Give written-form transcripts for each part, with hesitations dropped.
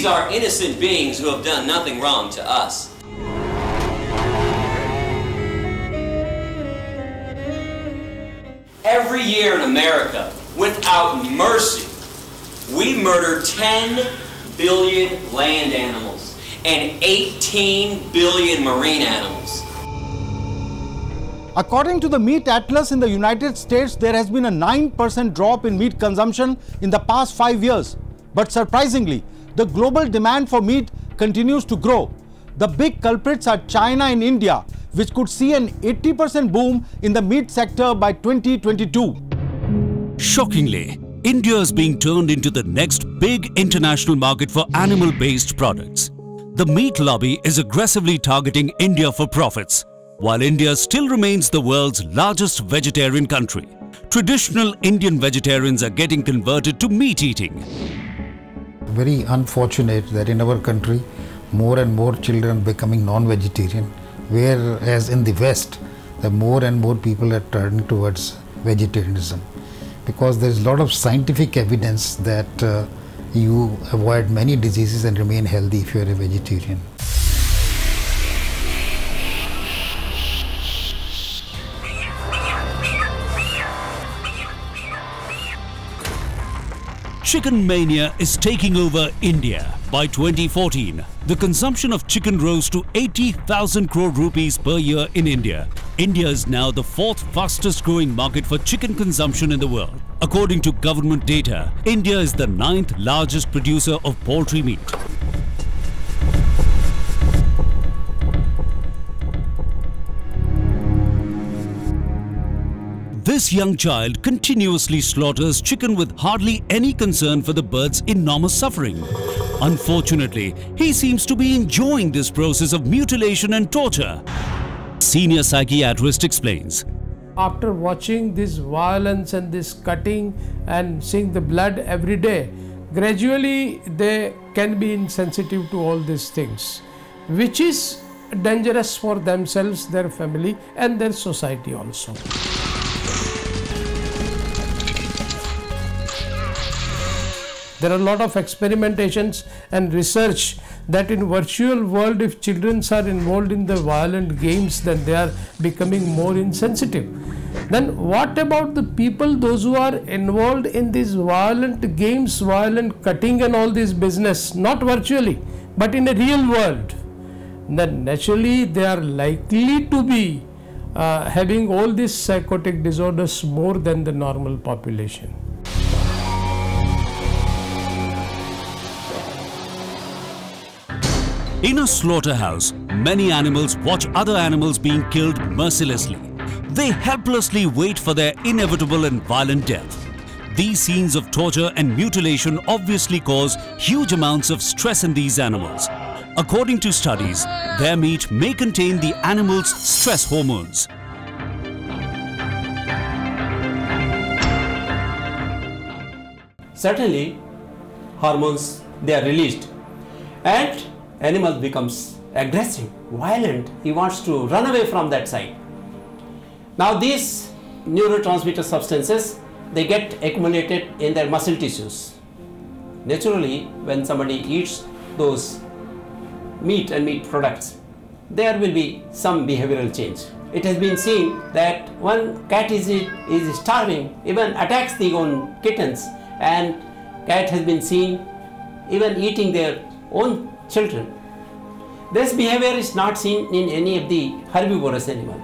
These are innocent beings who have done nothing wrong to us. Every year in America, without mercy, we murder 10 billion land animals and 18 billion marine animals. According to the Meat Atlas in the United States, there has been a 9% drop in meat consumption in the past 5 years. But surprisingly, the global demand for meat continues to grow. The big culprits are China and India, which could see an 80% boom in the meat sector by 2022. Shockingly, India is being turned into the next big international market for animal-based products. The meat lobby is aggressively targeting India for profits, while India still remains the world's largest vegetarian country. Traditional Indian vegetarians are getting converted to meat eating. Very unfortunate that in our country, more and more children are becoming non-vegetarian, whereas in the West, the more and more people are turning towards vegetarianism. Because there is a lot of scientific evidence that you avoid many diseases and remain healthy if you are a vegetarian. Chicken mania is taking over India. By 2014, the consumption of chicken rose to 80,000 crore rupees per year in India. India is now the 4th fastest growing market for chicken consumption in the world. According to government data, India is the 9th largest producer of poultry meat. This young child continuously slaughters chicken with hardly any concern for the bird's enormous suffering. Unfortunately, he seems to be enjoying this process of mutilation and torture. Senior psychiatrist explains. After watching this violence and this cutting and seeing the blood every day, gradually they can be insensitive to all these things, which is dangerous for themselves, their family and their society also. There are a lot of experimentations and research that in virtual world, if children are involved in the violent games, then they are becoming more insensitive. Then what about the people, those who are involved in these violent games, violent cutting and all this business, not virtually, but in a real world? Then naturally they are likely to be having all these psychotic disorders more than the normal population. In a slaughterhouse, many animals watch other animals being killed mercilessly. They helplessly wait for their inevitable and violent death. These scenes of torture and mutilation obviously cause huge amounts of stress in these animals. According to studies, their meat may contain the animal's stress hormones. Certainly, hormones, they are released and animal becomes aggressive, violent. He wants to run away from that site. Now these neurotransmitter substances, they get accumulated in their muscle tissues. Naturally, when somebody eats those meat and meat products, there will be some behavioral change. It has been seen that one cat is starving, even attacks the own kittens, and cat has been seen even eating their own children. This behavior is not seen in any of the herbivorous animal.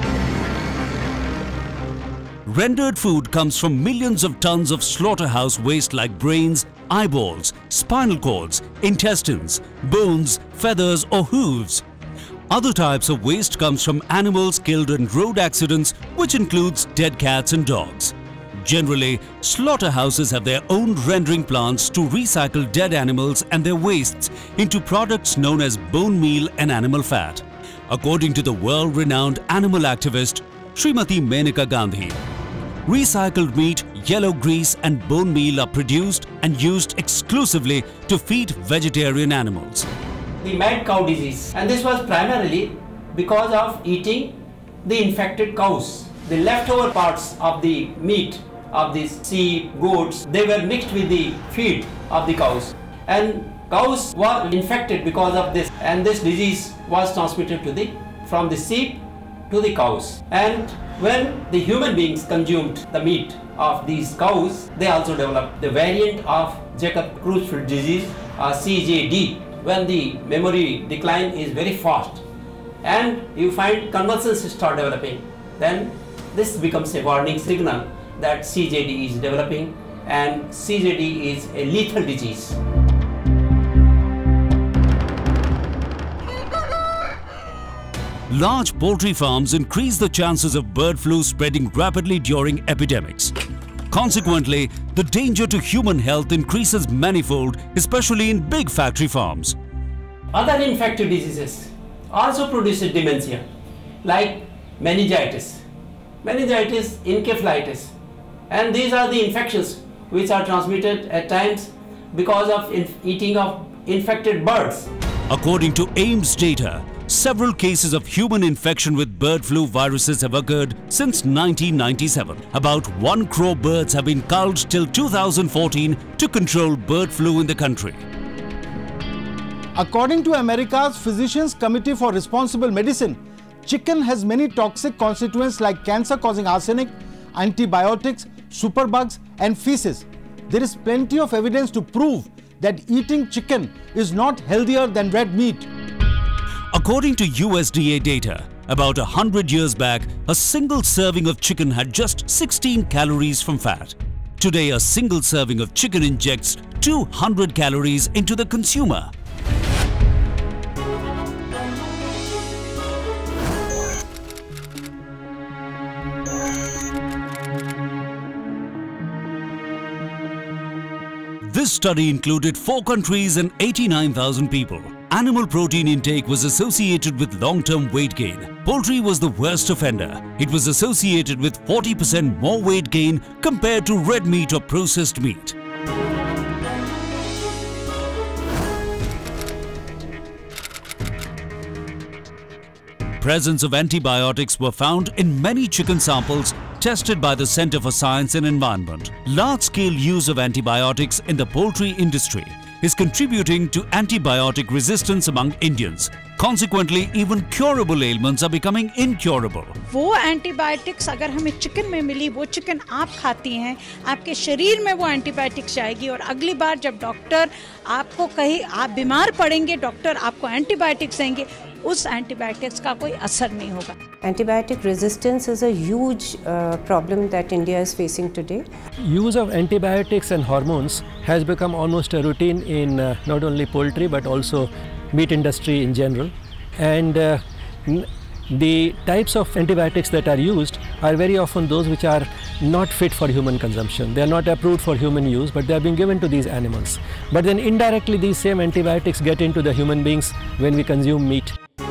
Rendered food comes from millions of tons of slaughterhouse waste like brains, eyeballs, spinal cords, intestines, bones, feathers or hooves. Other types of waste comes from animals killed in road accidents, which includes dead cats and dogs. Generally, slaughterhouses have their own rendering plants to recycle dead animals and their wastes into products known as bone meal and animal fat. According to the world-renowned animal activist Srimati Maneka Gandhi, recycled meat, yellow grease and bone meal are produced and used exclusively to feed vegetarian animals. The mad cow disease, and this was primarily because of eating the infected cows. The leftover parts of the meat of these sheep, goats, they were mixed with the feed of the cows, and cows were infected because of this, and this disease was transmitted from the sheep to the cows. And when the human beings consumed the meat of these cows, they also developed the variant of Jacob-Creutzfeldt disease, CJD, when the memory decline is very fast and you find convulsions start developing. Then this becomes a warning signal that CJD is developing, and CJD is a lethal disease. Large poultry farms increase the chances of bird flu spreading rapidly during epidemics. Consequently, the danger to human health increases manifold, especially in big factory farms. Other infectious diseases also produce dementia, like meningitis, encephalitis, and these are the infections which are transmitted at times because of eating of infected birds. According to AIMS data, several cases of human infection with bird flu viruses have occurred since 1997. About 1 crore birds have been culled till 2014 to control bird flu in the country. According to America's Physicians Committee for Responsible Medicine, chicken has many toxic constituents like cancer-causing arsenic, antibiotics, superbugs and feces. There is plenty of evidence to prove that eating chicken is not healthier than red meat. According to USDA data, about 100 years back, a single serving of chicken had just 16 calories from fat. Today, a single serving of chicken injects 200 calories into the consumer. This study included 4 countries and 89,000 people. Animal protein intake was associated with long-term weight gain. Poultry was the worst offender. It was associated with 40% more weight gain compared to red meat or processed meat. Presence of antibiotics were found in many chicken samples tested by the Center for Science and Environment. Large-scale use of antibiotics in the poultry industry is contributing to antibiotic resistance among Indians. Consequently, even curable ailments are becoming incurable. वो antibiotics अगर हमें chicken में मिली, वो chicken आप खाती हैं, आपके शरीर में वो एंटीबायोटिक्स जाएगी और अगली बार जब डॉक्टर आपको कहे आप बीमार पड़ेंगे, डॉक्टर आपको एंटीबायोटिक्स देंगे, उस एंटीबायोटिक्स का कोई असर नहीं होगा. Antibiotic resistance is a huge problem that India is facing today. Use of antibiotics and hormones has become almost a routine in not only poultry but also meat industry in general, and the types of antibiotics that are used are very often those which are not fit for human consumption. They are not approved for human use, but they have been given to these animals. But then indirectly these same antibiotics get into the human beings when we consume meat.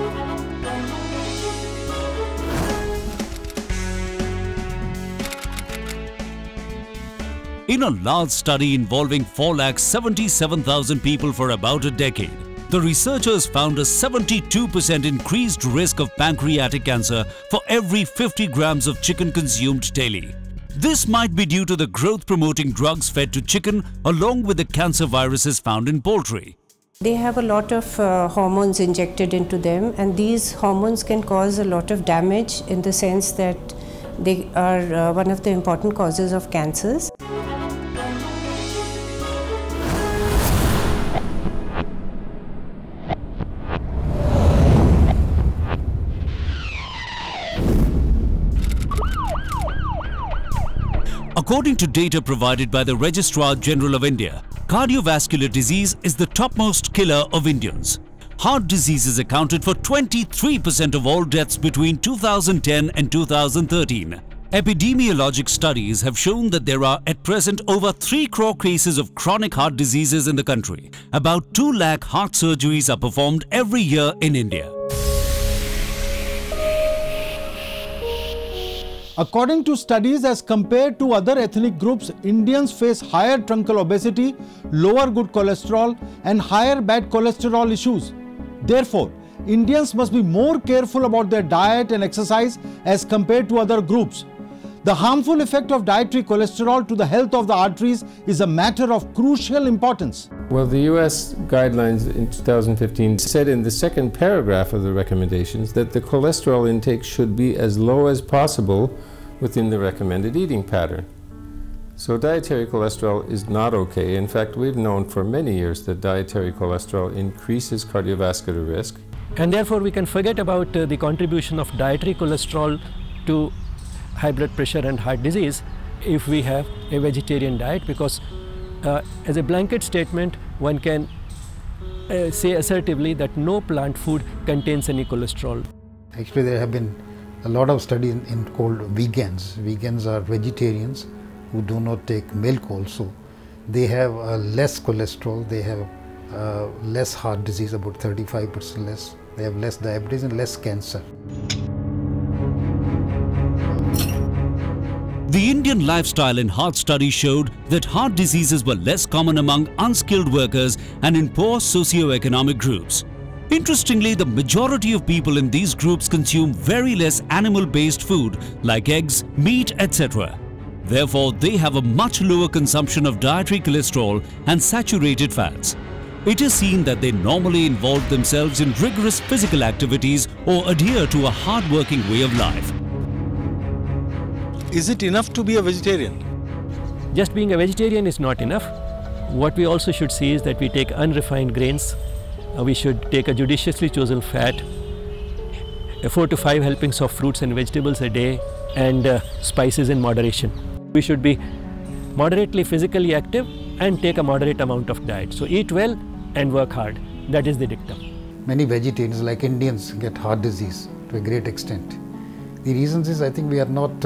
In a large study involving 4,77,000 people for about a decade, the researchers found a 72% increased risk of pancreatic cancer for every 50 grams of chicken consumed daily. This might be due to the growth-promoting drugs fed to chicken along with the cancer viruses found in poultry. They have a lot of hormones injected into them, and these hormones can cause a lot of damage in the sense that they are one of the important causes of cancers. According to data provided by the Registrar General of India, cardiovascular disease is the topmost killer of Indians. Heart diseases accounted for 23% of all deaths between 2010 and 2013. Epidemiologic studies have shown that there are at present over 3 crore cases of chronic heart diseases in the country. About 2 lakh heart surgeries are performed every year in India. According to studies, as compared to other ethnic groups, Indians face higher truncal obesity, lower good cholesterol and higher bad cholesterol issues. Therefore, Indians must be more careful about their diet and exercise as compared to other groups. The harmful effect of dietary cholesterol to the health of the arteries is a matter of crucial importance. Well, the US guidelines in 2015 said in the second paragraph of the recommendations that the cholesterol intake should be as low as possible within the recommended eating pattern. So dietary cholesterol is not okay. In fact, we've known for many years that dietary cholesterol increases cardiovascular risk. And therefore we can forget about the contribution of dietary cholesterol to high blood pressure and heart disease if we have a vegetarian diet, because as a blanket statement one can say assertively that no plant food contains any cholesterol. Actually, there have been a lot of studies called vegans. Vegans are vegetarians who do not take milk also. They have less cholesterol, they have less heart disease, about 35% less. They have less diabetes and less cancer. The Indian Lifestyle and Heart Study showed that heart diseases were less common among unskilled workers and in poor socio-economic groups. Interestingly, the majority of people in these groups consume very less animal-based food like eggs, meat, etc. Therefore, they have a much lower consumption of dietary cholesterol and saturated fats. It is seen that they normally involve themselves in rigorous physical activities or adhere to a hard-working way of life. Is it enough to be a vegetarian? Just being a vegetarian is not enough. What we also should see is that we take unrefined grains, we should take a judiciously chosen fat, 4 to 5 helpings of fruits and vegetables a day, and spices in moderation. We should be moderately physically active and take a moderate amount of diet. So eat well and work hard. That is the dictum. Many vegetarians, like Indians, get heart disease to a great extent. The reasons is, I think we are not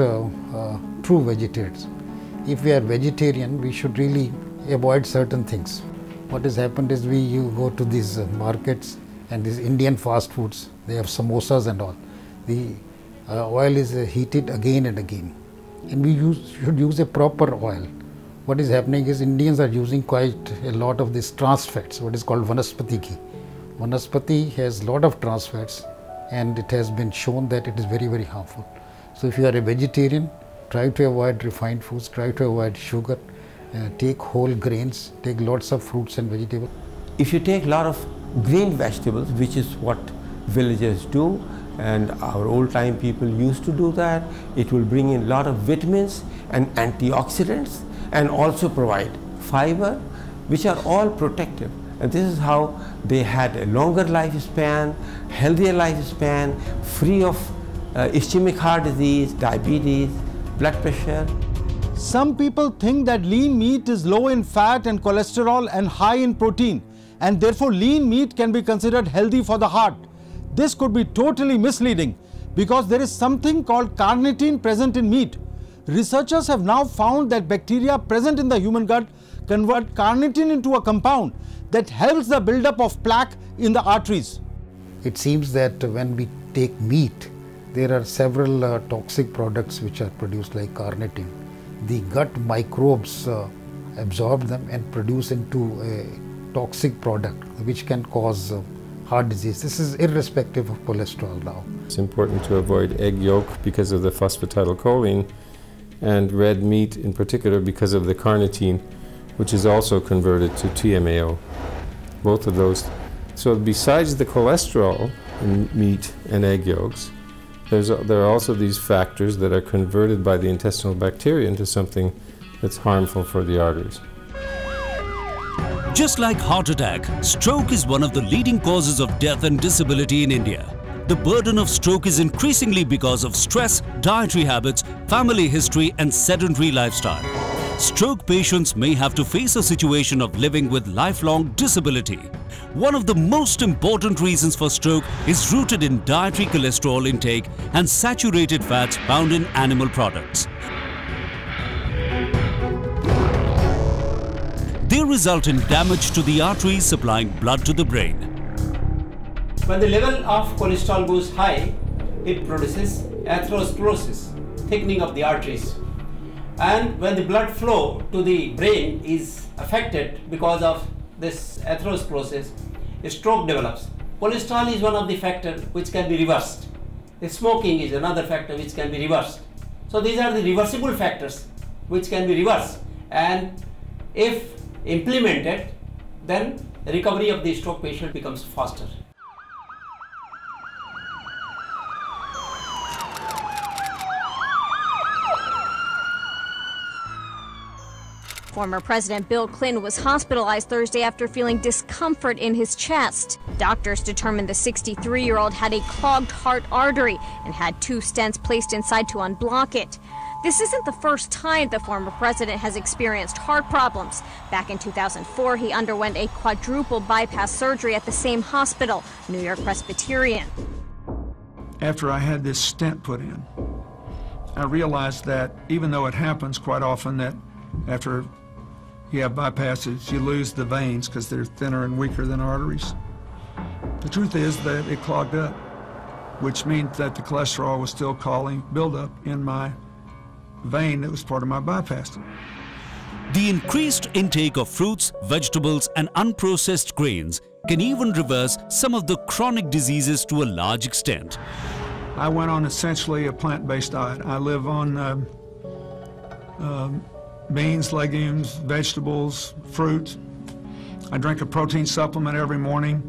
true vegetarians. If we are vegetarian, we should really avoid certain things. What has happened is you go to these markets and these Indian fast foods, they have samosas and all. The oil is heated again and again. And we should use a proper oil. What is happening is Indians are using quite a lot of these trans fats, what is called vanaspati ghee. Vanaspati has a lot of trans fats, and it has been shown that it is very, very harmful. So if you are a vegetarian, try to avoid refined foods, try to avoid sugar, take whole grains, take lots of fruits and vegetables. If you take a lot of green vegetables, which is what villagers do, and our old time people used to do that, it will bring in a lot of vitamins and antioxidants and also provide fiber, which are all protective. And this is how they had a longer lifespan, healthier lifespan, free of ischemic heart disease, diabetes, blood pressure. Some people think that lean meat is low in fat and cholesterol and high in protein, and therefore lean meat can be considered healthy for the heart. This could be totally misleading because there is something called carnitine present in meat. Researchers have now found that bacteria present in the human gut convert carnitine into a compound that helps the buildup of plaque in the arteries. It seems that when we take meat, there are several toxic products which are produced like carnitine. The gut microbes absorb them and produce into a toxic product which can cause heart disease. This is irrespective of cholesterol now. It's important to avoid egg yolk because of the phosphatidylcholine, and red meat in particular because of the carnitine, which is also converted to TMAO. Both of those. So besides the cholesterol in meat and egg yolks, there are also these factors that are converted by the intestinal bacteria into something that's harmful for the arteries. Just like heart attack, stroke is one of the leading causes of death and disability in India. The burden of stroke is increasingly because of stress, dietary habits, family history and sedentary lifestyle. Stroke patients may have to face a situation of living with lifelong disability. One of the most important reasons for stroke is rooted in dietary cholesterol intake and saturated fats found in animal products. They result in damage to the arteries supplying blood to the brain. When the level of cholesterol goes high, it produces atherosclerosis, thickening of the arteries. And when the blood flow to the brain is affected because of this atherosclerosis, a stroke develops. Cholesterol is one of the factors which can be reversed. The smoking is another factor which can be reversed. So these are the reversible factors which can be reversed, and if implemented, then recovery of the stroke patient becomes faster. Former President Bill Clinton was hospitalized Thursday after feeling discomfort in his chest. Doctors determined the 63-year-old had a clogged heart artery and had 2 stents placed inside to unblock it. This isn't the first time the former president has experienced heart problems. Back in 2004, he underwent a quadruple bypass surgery at the same hospital, New York Presbyterian. After I had this stent put in, I realized that even though it happens quite often that after you have bypasses, you lose the veins because they're thinner and weaker than arteries. The truth is that it clogged up, which means that the cholesterol was still causing buildup in my vein that was part of my bypass. The increased intake of fruits, vegetables and unprocessed grains can even reverse some of the chronic diseases to a large extent. I went on essentially a plant-based diet. I live on beans, legumes, vegetables, fruit. I drink a protein supplement every morning,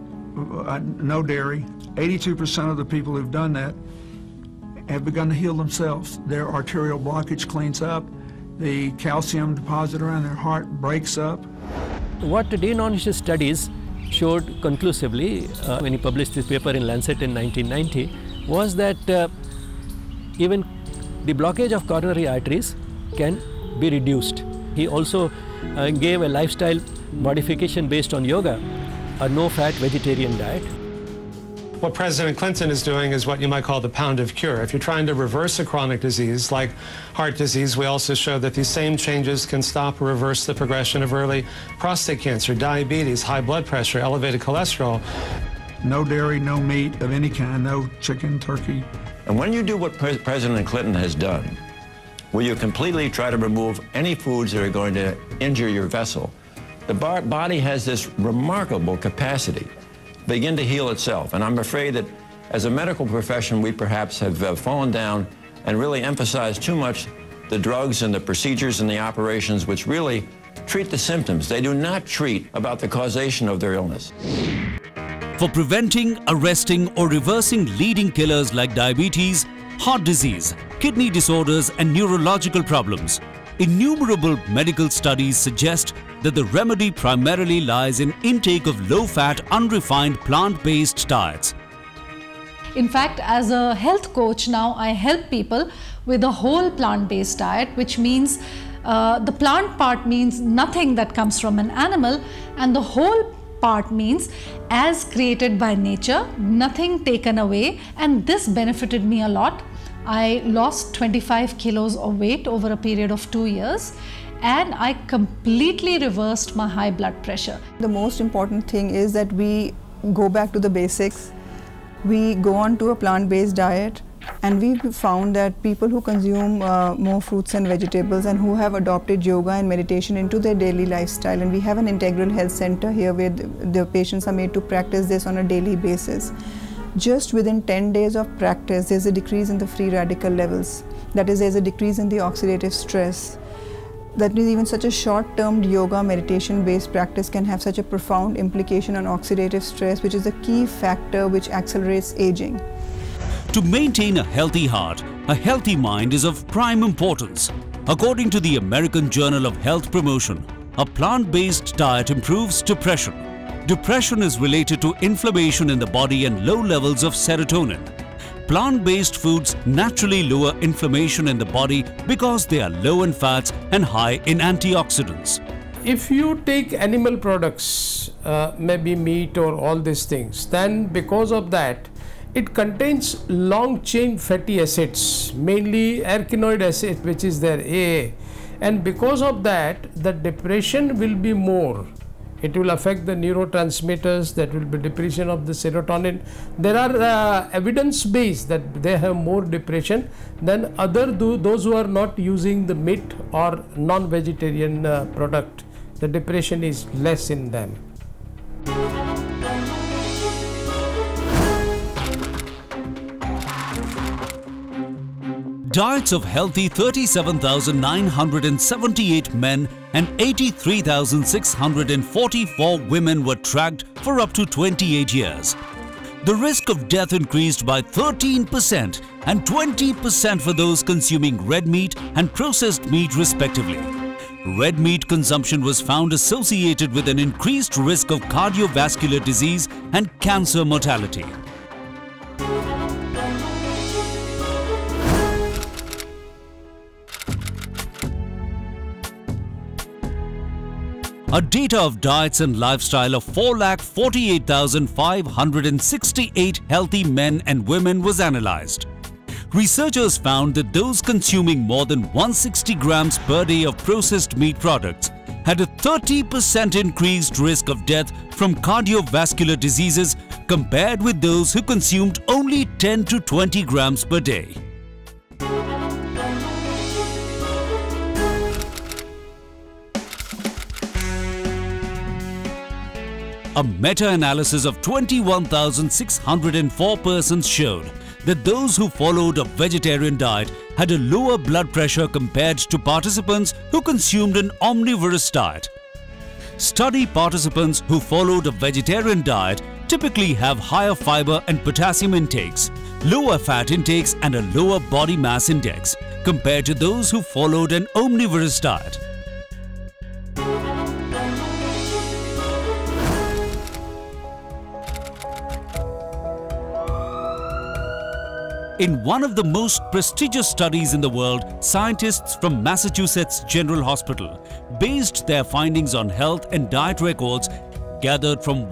no dairy. 82% of the people who've done that have begun to heal themselves. Their arterial blockage cleans up, the calcium deposit around their heart breaks up. What Dean Ornish's studies showed conclusively when he published this paper in Lancet in 1990 was that even the blockage of coronary arteries can be reduced. He also gave a lifestyle modification based on yoga, a no-fat vegetarian diet. What President Clinton is doing is what you might call the pound of cure. If you're trying to reverse a chronic disease like heart disease, we also show that these same changes can stop or reverse the progression of early prostate cancer, diabetes, high blood pressure, elevated cholesterol. No dairy, no meat of any kind, no chicken, turkey. And when you do what President Clinton has done, where you completely try to remove any foods that are going to injure your vessel, the body has this remarkable capacity to begin to heal itself. And I'm afraid that as a medical profession, we perhaps have fallen down and really emphasized too much the drugs and the procedures and the operations which really treat the symptoms. They do not treat about the causation of their illness. For preventing, arresting or reversing leading killers like diabetes, heart disease, kidney disorders and neurological problems, innumerable medical studies suggest that the remedy primarily lies in intake of low-fat, unrefined plant-based diets. In fact, as a health coach now, I help people with a whole plant-based diet, which means the plant part means nothing that comes from an animal, and the whole part means as created by nature, nothing taken away, and this benefited me a lot. I lost 25 kilos of weight over a period of 2 years, and I completely reversed my high blood pressure. The most important thing is that we go back to the basics. We go on to a plant-based diet, and we found that people who consume more fruits and vegetables and who have adopted yoga and meditation into their daily lifestyle, and we have an integral health center here where the patients are made to practice this on a daily basis. Just within 10 days of practice, there's a decrease in the free radical levels. That is, there's a decrease in the oxidative stress. That means even such a short-term yoga meditation-based practice can have such a profound implication on oxidative stress, which is a key factor which accelerates aging. To maintain a healthy heart, a healthy mind is of prime importance. According to the American Journal of Health Promotion, a plant-based diet improves depression. Depression is related to inflammation in the body and low levels of serotonin. Plant-based foods naturally lower inflammation in the body because they are low in fats and high in antioxidants. If you take animal products, maybe meat or all these things, then because of that, it contains long-chain fatty acids, mainly arachidonic acid, which is their AA. And because of that, the depression will be more. It will affect the neurotransmitters, that will be depletion of the serotonin. There are evidence based that they have more depression than those who are not using the meat or non-vegetarian product. The depression is less in them. diets of healthy 37,978 men and 83,644 women were tracked for up to 28 years. The risk of death increased by 13% and 20% for those consuming red meat and processed meat respectively. Red meat consumption was found associated with an increased risk of cardiovascular disease and cancer mortality. A data of diets and lifestyle of 4,48,568 healthy men and women was analyzed. Researchers found that those consuming more than 160 grams per day of processed meat products had a 30% increased risk of death from cardiovascular diseases compared with those who consumed only 10 to 20 grams per day. A meta-analysis of 21,604 persons showed that those who followed a vegetarian diet had a lower blood pressure compared to participants who consumed an omnivorous diet. Study participants who followed a vegetarian diet typically have higher fiber and potassium intakes, lower fat intakes and a lower body mass index compared to those who followed an omnivorous diet. In one of the most prestigious studies in the world, scientists from Massachusetts General Hospital based their findings on health and diet records gathered from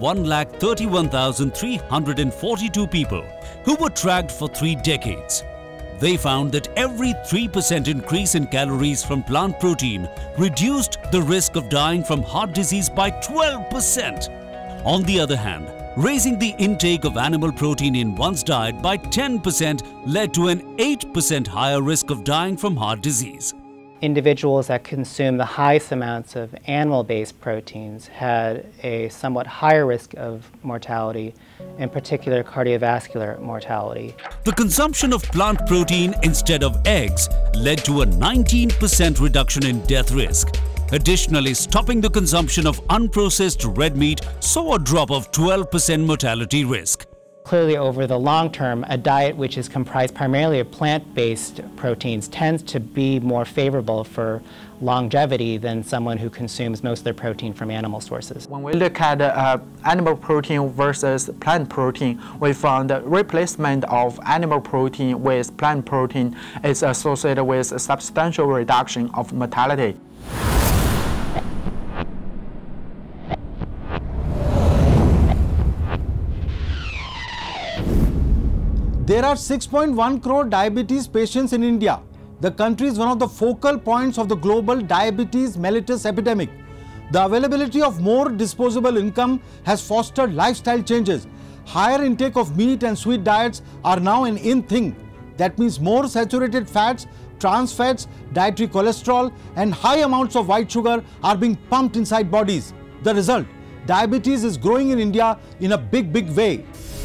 1,31,342 people who were tracked for 3 decades. They found that every 3% increase in calories from plant protein reduced the risk of dying from heart disease by 12%. On the other hand, raising the intake of animal protein in one's diet by 10% led to an 8% higher risk of dying from heart disease. Individuals that consume the highest amounts of animal-based proteins had a somewhat higher risk of mortality, in particular cardiovascular mortality. The consumption of plant protein instead of eggs led to a 19% reduction in death risk. Additionally, stopping the consumption of unprocessed red meat saw a drop of 12% mortality risk. Clearly, over the long term, a diet which is comprised primarily of plant-based proteins tends to be more favorable for longevity than someone who consumes most of their protein from animal sources. When we look at animal protein versus plant protein, we found the replacement of animal protein with plant protein is associated with a substantial reduction of mortality. There are 6.1 crore diabetes patients in India. The country is one of the focal points of the global diabetes mellitus epidemic. The availability of more disposable income has fostered lifestyle changes. Higher intake of meat and sweet diets are now an in thing. That means more saturated fats, trans fats, dietary cholesterol and high amounts of white sugar are being pumped inside bodies. The result, diabetes is growing in India in a big way.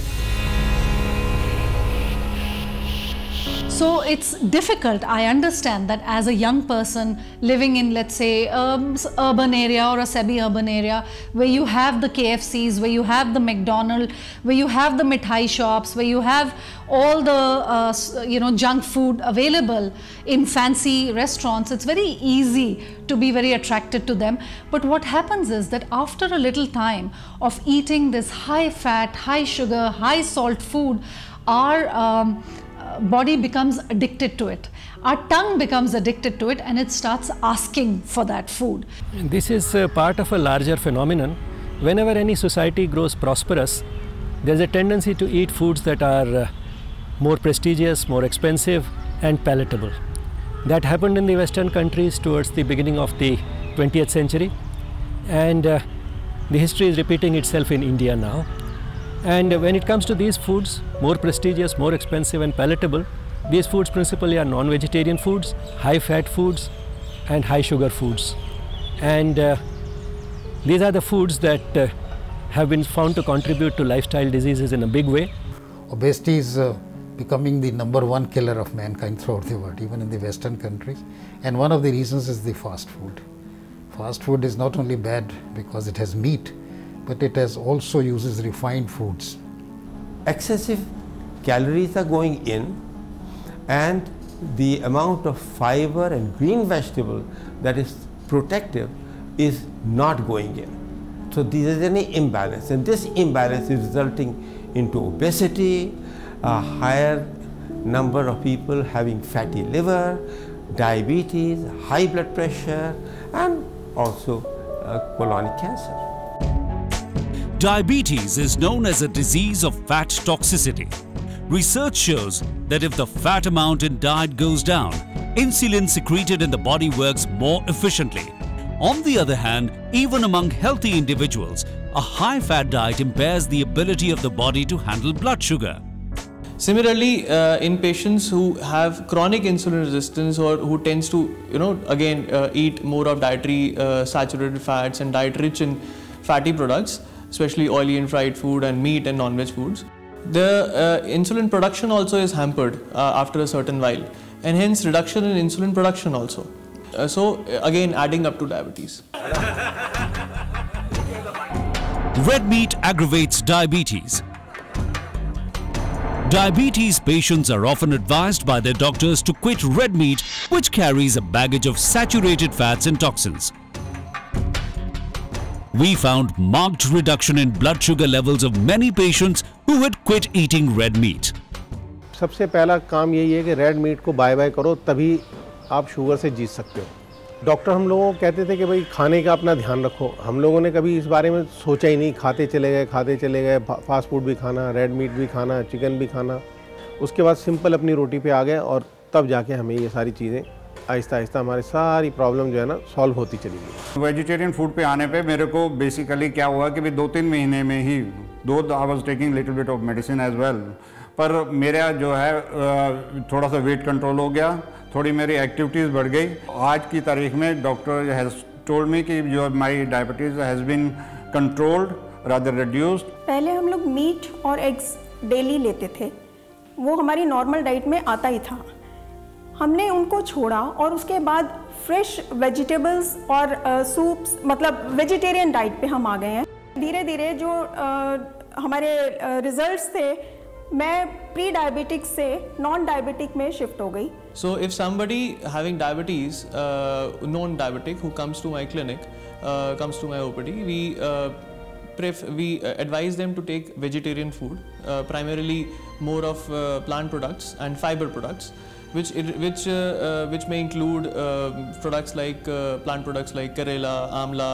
So it's difficult. I understand that as a young person living in, let's say, urban area or a semi-urban area where you have the KFCs, where you have the McDonald's, where you have the mithai shops, where you have all the junk food available in fancy restaurants, it's very easy to be very attracted to them. But what happens is that after a little time of eating this high fat, high sugar, high salt food, our body becomes addicted to it. Our tongue becomes addicted to it and it starts asking for that food. This is part of a larger phenomenon. Whenever any society grows prosperous, there is a tendency to eat foods that are more prestigious, more expensive and palatable. That happened in the Western countries towards the beginning of the 20th century, and the history is repeating itself in India now. And when it comes to these foods, more prestigious, more expensive and palatable, these foods principally are non-vegetarian foods, high-fat foods and high-sugar foods. And these are the foods that have been found to contribute to lifestyle diseases in a big way. Obesity is becoming the #1 killer of mankind throughout the world, even in the Western countries. And one of the reasons is the fast food. Fast food is not only bad because it has meat, but it has also uses refined foods. Excessive calories are going in, and the amount of fiber and green vegetable that is protective is not going in. So there is any imbalance, and this imbalance is resulting into obesity, a higher number of people having fatty liver, diabetes, high blood pressure, and also colonic cancer. Diabetes is known as a disease of fat toxicity. Research shows that if the fat amount in diet goes down, insulin secreted in the body works more efficiently. On the other hand, even among healthy individuals, a high-fat diet impairs the ability of the body to handle blood sugar. Similarly, in patients who have chronic insulin resistance or who tends to, eat more of dietary saturated fats and diet rich in fatty products, especially oily and fried food and meat and non-veg foods, the insulin production also is hampered after a certain while, and hence reduction in insulin production also. So again, adding up to diabetes. Red meat aggravates diabetes. Diabetes patients are often advised by their doctors to quit red meat, which carries a baggage of saturated fats and toxins. We found marked reduction in blood sugar levels of many patients who had quit eating red meat. सबसे पहला काम यही है कि red meat को bye bye करो, तभी आप शुगर से जीत सकते हो। डॉक्टर हम लोगों को कहते थे कि भाई खाने का अपना ध्यान रखो। हम लोगों ने कभी इस बारे में सोचा ही नहीं, खाते चले गए, फास्ट फूड भी खाना, रेड मीट भी खाना, चिकन भी खाना। उसके बाद सिंपल अपनी रोटी पे आ गए और तब जाके हमें ये सारी चीज़ें आहिस्ता आहिस्ता हमारी सारी प्रॉब्लम जो है ना सॉल्व होती चली गई। वेजिटेरियन फूड पे आने पे मेरे को बेसिकली क्या हुआ कि भाई 2-3 महीने में ही I was taking little bit of medicine as well, पर मेरा जो है थोड़ा सा वेट कंट्रोल हो गया, थोड़ी मेरी एक्टिविटीज़ बढ़ गई। आज की तारीख में डॉक्टर हैज़ टोल्ड मी कि जो my diabetes has been controlled rather reduced. पहले हम लोग मीट और एग्स डेली लेते थे, वो हमारी नॉर्मल डाइट में आता ही था। हमने उनको छोड़ा और उसके बाद फ्रेश वेजिटेबल्स और सूप्स, मतलब वेजिटेरियन डाइट पे हम आ गए हैं। धीरे धीरे जो हमारे रिजल्ट्स थे, मैं प्री डायबिटिक से नॉन डायबिटिक में शिफ्ट हो गई। So if somebody having diabetes, known diabetic, who comes to my clinic, comes to my OPD, we advise them to take vegetarian food, primarily more of plant products and fiber products, which may include products like plant products like karela, amla,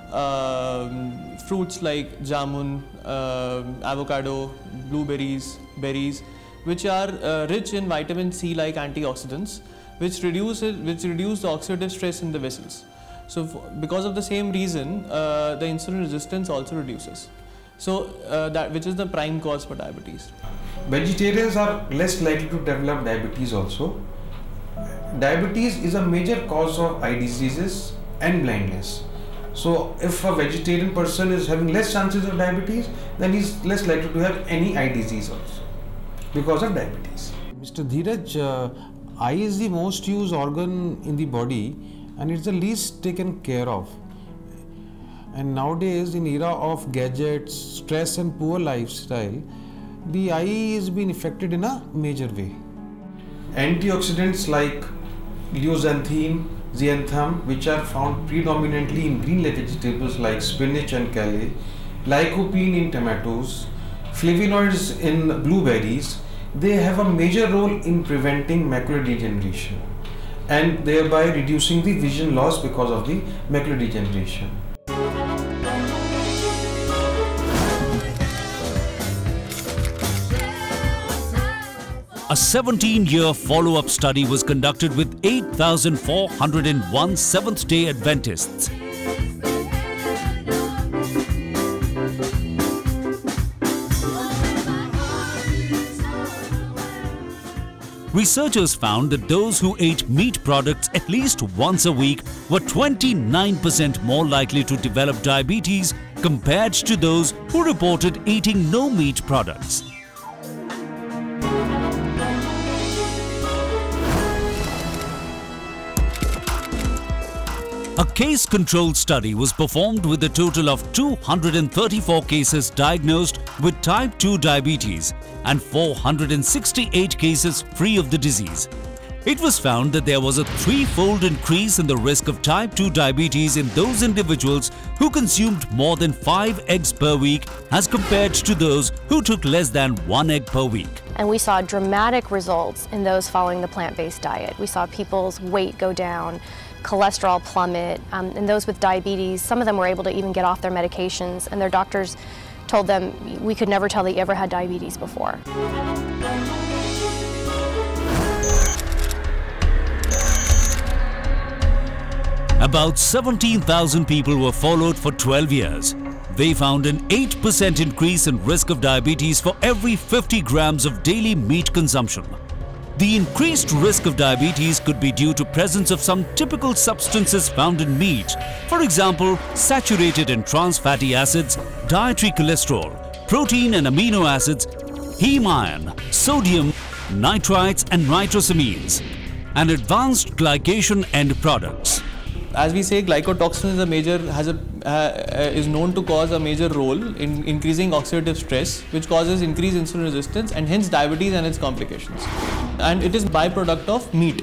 fruits like jamun, avocado, blueberries, berries, which are rich in vitamin C like antioxidants, which reduce the oxidative stress in the vessels. So because of the same reason, the insulin resistance also reduces. So which is the prime cause for diabetes. Vegetarians are less likely to develop diabetes also. Diabetes is a major cause of eye diseases and blindness. So if a vegetarian person is having less chances of diabetes, then he's less likely to have any eye disease also because of diabetes. Mr. Dheeraj, eye is the most used organ in the body and it's the least taken care of. And nowadays, in era of gadgets, stress and poor lifestyle, the eye is being affected in a major way. Antioxidants like zeaxanthin, which are found predominantly in green vegetables like spinach and kale, lycopene in tomatoes, flavonoids in blueberries, they have a major role in preventing macular degeneration and thereby reducing the vision loss because of the macular degeneration. A 17-year follow-up study was conducted with 8,401 Seventh-day Adventists. Researchers found that those who ate meat products at least once a week were 29% more likely to develop diabetes compared to those who reported eating no meat products. A case-controlled study was performed with a total of 234 cases diagnosed with type 2 diabetes and 468 cases free of the disease. It was found that there was a threefold increase in the risk of type 2 diabetes in those individuals who consumed more than 5 eggs per week as compared to those who took less than 1 egg per week. And we saw dramatic results in those following the plant-based diet. We saw people's weight go down, cholesterol plummet, and those with diabetes, some of them were able to even get off their medications, and their doctors told them we could never tell that you ever had diabetes before. About 17,000 people were followed for 12 years. They found an 8% increase in risk of diabetes for every 50 grams of daily meat consumption. The increased risk of diabetes could be due to presence of some typical substances found in meat. For example, saturated and trans fatty acids, dietary cholesterol, protein and amino acids, heme iron, sodium, nitrites and nitrosamines, and advanced glycation end products. As we say, glycotoxin is known to cause a major role in increasing oxidative stress, which causes increased insulin resistance and hence diabetes and its complications. And it is byproduct of meat.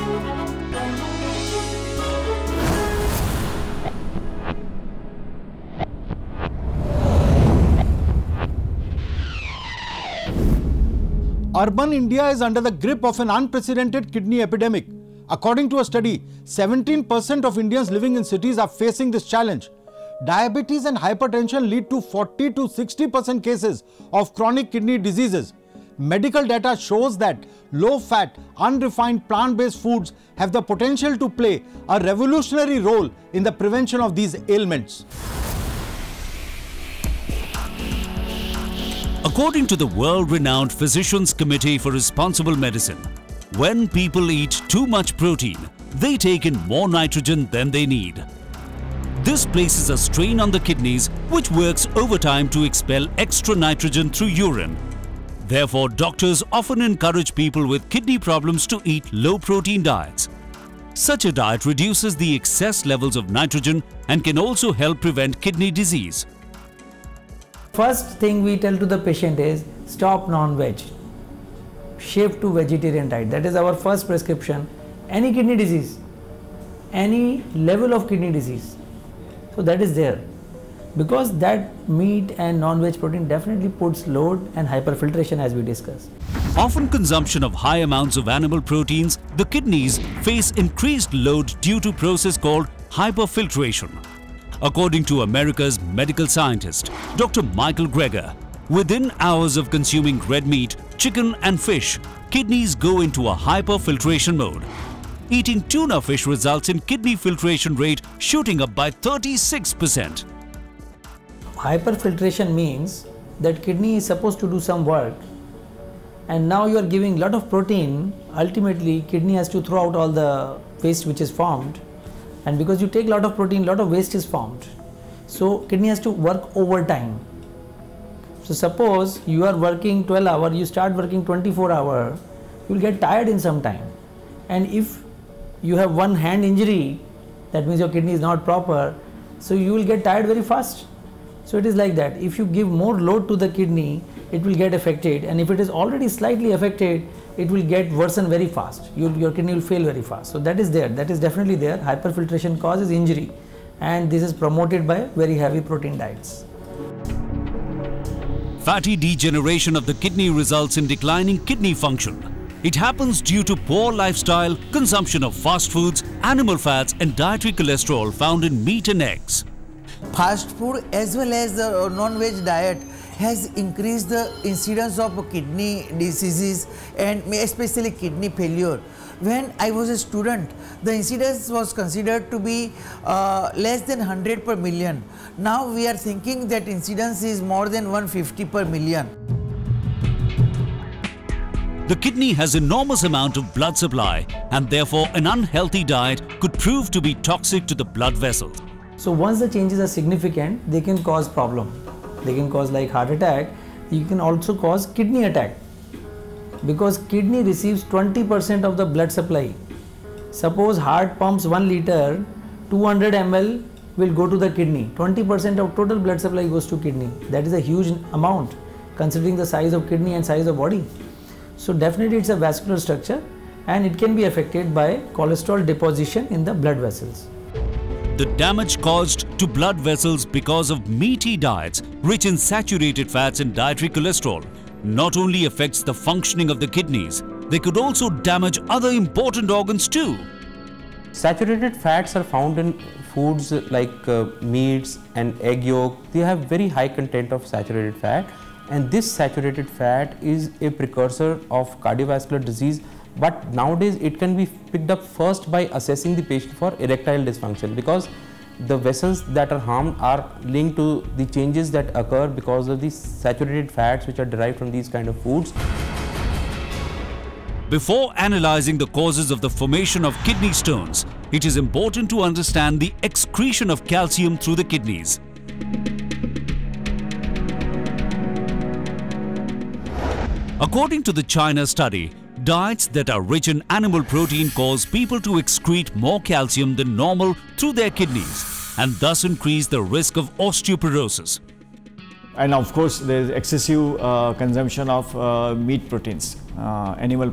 Urban India is under the grip of an unprecedented kidney epidemic. According to a study, 17% of Indians living in cities are facing this challenge. Diabetes and hypertension lead to 40 to 60% cases of chronic kidney diseases. Medical data shows that low-fat, unrefined plant-based foods have the potential to play a revolutionary role in the prevention of these ailments. According to the world-renowned Physicians Committee for Responsible Medicine, when people eat too much protein, they take in more nitrogen than they need. This places a strain on the kidneys, which works overtime to expel extra nitrogen through urine. Therefore, doctors often encourage people with kidney problems to eat low-protein diets. Such a diet reduces the excess levels of nitrogen and can also help prevent kidney disease. First thing we tell to the patient is stop non-veg. Shift to vegetarian diet. That is our first prescription. Any kidney disease, any level of kidney disease. So that is there. Because that meat and non-veg protein definitely puts load and hyperfiltration as we discussed. Often consumption of high amounts of animal proteins, the kidneys face increased load due to a process called hyperfiltration. According to America's medical scientist, Dr. Michael Greger, within hours of consuming red meat, chicken and fish, kidneys go into a hyperfiltration mode. Eating tuna fish results in kidney filtration rate shooting up by 36%. Hyperfiltration means that kidney is supposed to do some work, and now you are giving a lot of protein. Ultimately, kidney has to throw out all the waste which is formed, and because you take a lot of protein, a lot of waste is formed. So kidney has to work overtime. So suppose you are working 12 hours, you start working 24 hours, you will get tired in some time. And if you have one hand injury, that means your kidney is not proper, so you will get tired very fast. So it is like that. If you give more load to the kidney, it will get affected, and if it is already slightly affected, it will get worsen very fast. Your kidney will fail very fast. So that is there, that is definitely there. Hyperfiltration causes injury, and this is promoted by very heavy protein diets. Fatty degeneration of the kidney results in declining kidney function. It happens due to poor lifestyle, consumption of fast foods, animal fats and dietary cholesterol found in meat and eggs. Fast food as well as the non-veg diet has increased the incidence of kidney diseases and especially kidney failure. When I was a student, the incidence was considered to be less than 100 per million. Now we are thinking that incidence is more than 150 per million. The kidney has enormous amount of blood supply, and therefore an unhealthy diet could prove to be toxic to the blood vessels. So once the changes are significant, they can cause problem. They can cause like heart attack. You can also cause kidney attack, because kidney receives 20% of the blood supply. Suppose heart pumps 1 liter, 200 ml will go to the kidney. 20% of total blood supply goes to kidney. That is a huge amount considering the size of kidney and size of body. So definitely it's a vascular structure and it can be affected by cholesterol deposition in the blood vessels. The damage caused to blood vessels because of meaty diets rich in saturated fats and dietary cholesterol not only affects the functioning of the kidneys, they could also damage other important organs too. Saturated fats are found in foods like meats and egg yolk. They have very high content of saturated fat, and this saturated fat is a precursor of cardiovascular disease. But nowadays it can be picked up first by assessing the patient for erectile dysfunction, because the vessels that are harmed are linked to the changes that occur because of the saturated fats which are derived from these kind of foods. Before analyzing the causes of the formation of kidney stones, it is important to understand the excretion of calcium through the kidneys. According to the China study, diets that are rich in animal protein cause people to excrete more calcium than normal through their kidneys and thus increase the risk of osteoporosis. And of course, there is excessive consumption of meat proteins, animal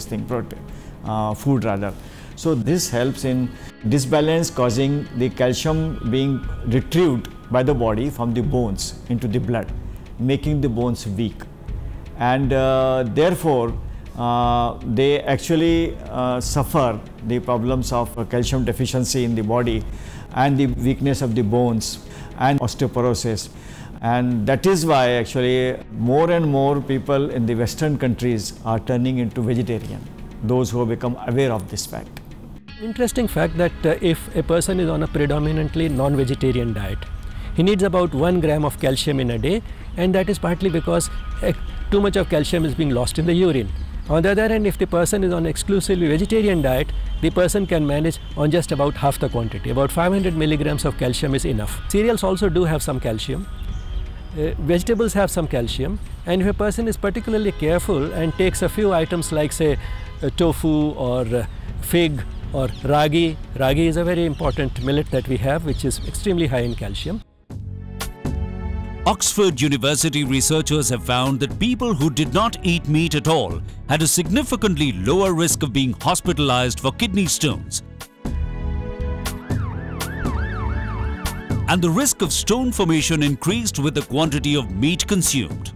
food rather. So this helps in disbalance, causing the calcium being retrieved by the body from the bones into the blood, making the bones weak. And therefore, they actually suffer the problems of calcium deficiency in the body and the weakness of the bones and osteoporosis. And that is why actually more and more people in the Western countries are turning into vegetarian, those who have become aware of this fact. Interesting fact that if a person is on a predominantly non-vegetarian diet, he needs about 1 gram of calcium in a day, and that is partly because too much of calcium is being lost in the urine. On the other hand, if the person is on exclusively vegetarian diet, the person can manage on just about half the quantity. About 500 milligrams of calcium is enough. Cereals also do have some calcium. Vegetables have some calcium, and if a person is particularly careful and takes a few items like say tofu or fig or ragi. Ragi is a very important millet that we have, which is extremely high in calcium. Oxford University researchers have found that people who did not eat meat at all had a significantly lower risk of being hospitalized for kidney stones. And the risk of stone formation increased with the quantity of meat consumed.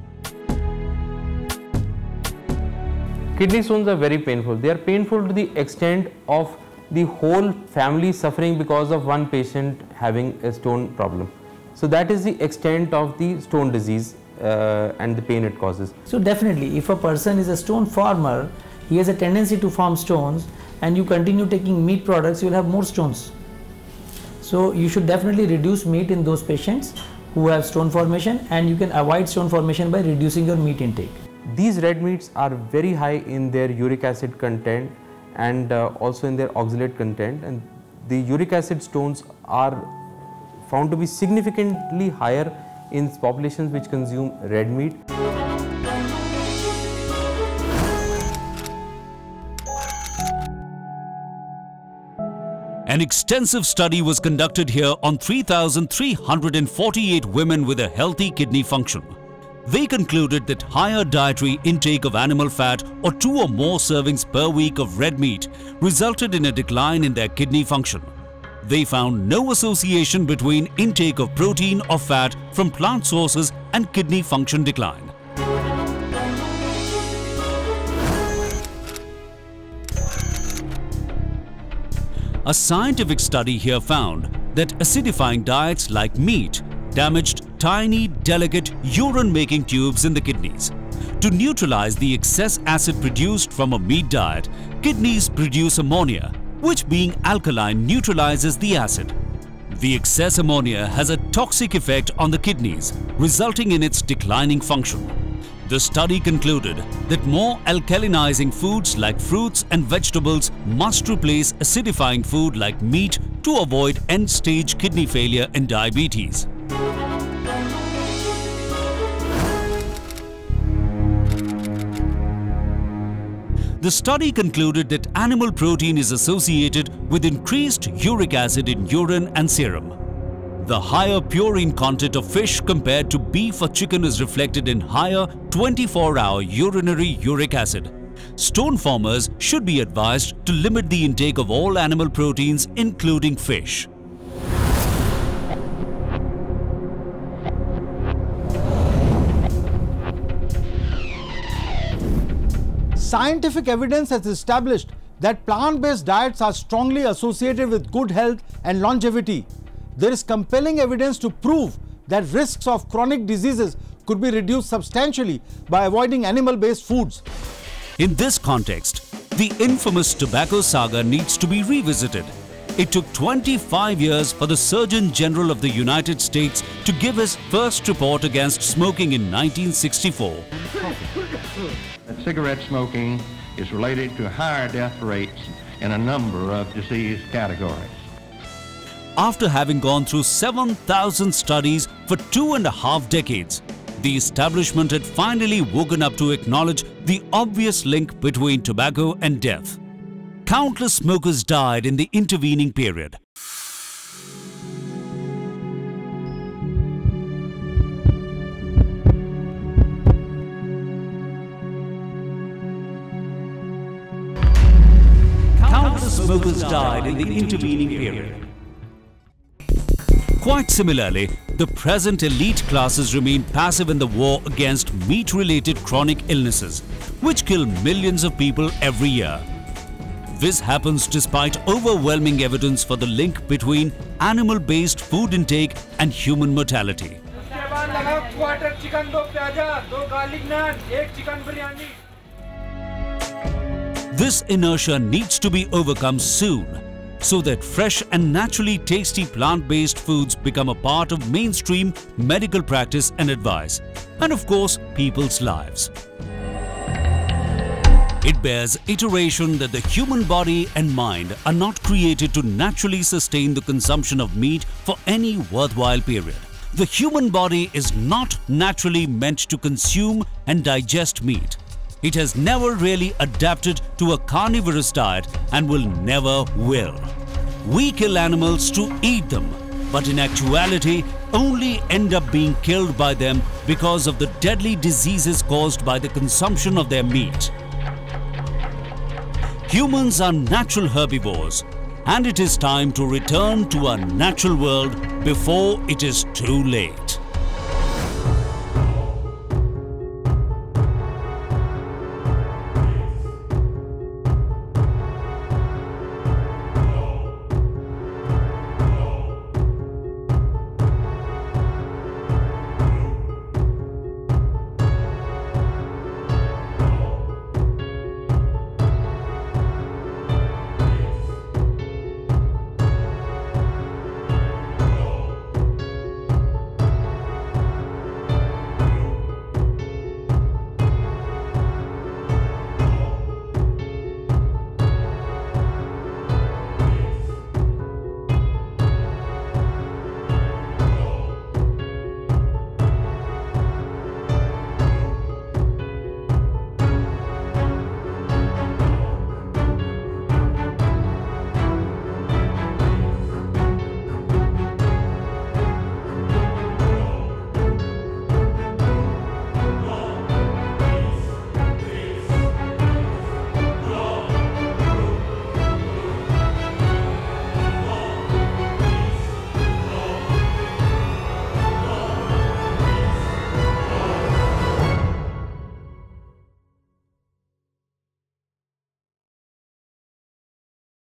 Kidney stones are very painful. They are painful to the extent of the whole family suffering because of one patient having a stone problem. So that is the extent of the stone disease and the pain it causes. So definitely, if a person is a stone former, he has a tendency to form stones, and you continue taking meat products, you will have more stones. So you should definitely reduce meat in those patients who have stone formation, and you can avoid stone formation by reducing your meat intake. These red meats are very high in their uric acid content and also in their oxalate content, and the uric acid stones are found to be significantly higher in populations which consume red meat. An extensive study was conducted here on 3,348 women with a healthy kidney function. They concluded that higher dietary intake of animal fat or 2 or more servings per week of red meat resulted in a decline in their kidney function. They found no association between intake of protein or fat from plant sources and kidney function decline. A scientific study here found that acidifying diets like meat damaged tiny, delicate urine-making tubes in the kidneys. To neutralize the excess acid produced from a meat diet, kidneys produce ammonia, which being alkaline neutralizes the acid. The excess ammonia has a toxic effect on the kidneys, resulting in its declining function. The study concluded that more alkalinizing foods like fruits and vegetables must replace acidifying food like meat to avoid end-stage kidney failure and diabetes. The study concluded that animal protein is associated with increased uric acid in urine and serum. The higher purine content of fish compared to beef or chicken is reflected in higher 24-hour urinary uric acid. Stone formers should be advised to limit the intake of all animal proteins, including fish. Scientific evidence has established that plant-based diets are strongly associated with good health and longevity. There is compelling evidence to prove that risks of chronic diseases could be reduced substantially by avoiding animal-based foods. In this context, the infamous tobacco saga needs to be revisited. It took 25 years for the Surgeon General of the United States to give his first report against smoking in 1964. That cigarette smoking is related to higher death rates in a number of disease categories. After having gone through 7,000 studies for 2.5 decades, the establishment had finally woken up to acknowledge the obvious link between tobacco and death. Countless smokers died in the intervening period. Countless smokers died in the intervening period. Quite similarly, the present elite classes remain passive in the war against meat-related chronic illnesses, which kill millions of people every year. This happens despite overwhelming evidence for the link between animal-based food intake and human mortality. This inertia needs to be overcome soon, so that fresh and naturally tasty plant-based foods become a part of mainstream medical practice and advice, and of course, people's lives. It bears iteration that the human body and mind are not created to naturally sustain the consumption of meat for any worthwhile period. The human body is not naturally meant to consume and digest meat. It has never really adapted to a carnivorous diet and will never will. We kill animals to eat them, but in actuality only end up being killed by them because of the deadly diseases caused by the consumption of their meat. Humans are natural herbivores, and it is time to return to our natural world before it is too late.